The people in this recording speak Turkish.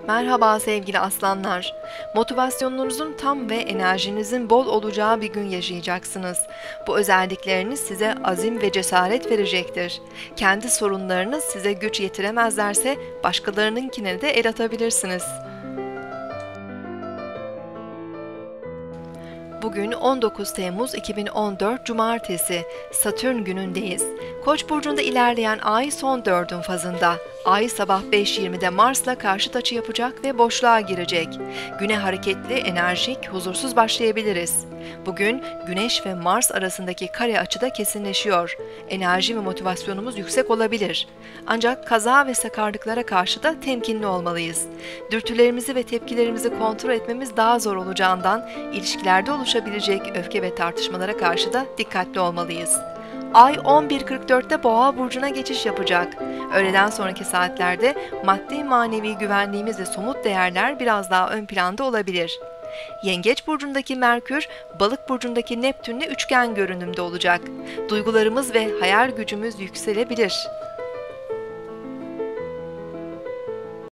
Merhaba sevgili aslanlar. Motivasyonunuzun tam ve enerjinizin bol olacağı bir gün yaşayacaksınız. Bu özellikleriniz size azim ve cesaret verecektir. Kendi sorunlarınız size güç yetiremezlerse başkalarınınkine de el atabilirsiniz. Bugün 19 Temmuz 2014 Cumartesi, Satürn günündeyiz. Koç burcunda ilerleyen ay son dördün fazında. Ay sabah 5:20'de Mars'la karşıt açı yapacak ve boşluğa girecek. Güne hareketli, enerjik, huzursuz başlayabiliriz. Bugün Güneş ve Mars arasındaki kare açıda kesinleşiyor. Enerji ve motivasyonumuz yüksek olabilir. Ancak kaza ve sakarlıklara karşı da temkinli olmalıyız. Dürtülerimizi ve tepkilerimizi kontrol etmemiz daha zor olacağından ilişkilerde oluşabilecek öfke ve tartışmalara karşı da dikkatli olmalıyız. Ay 11.44'te Boğa burcuna geçiş yapacak. Öğleden sonraki saatlerde maddi manevi güvenliğimiz ve somut değerler biraz daha ön planda olabilir. Yengeç burcundaki Merkür, Balık burcundaki Neptünle üçgen görünümde olacak. Duygularımız ve hayal gücümüz yükselebilir.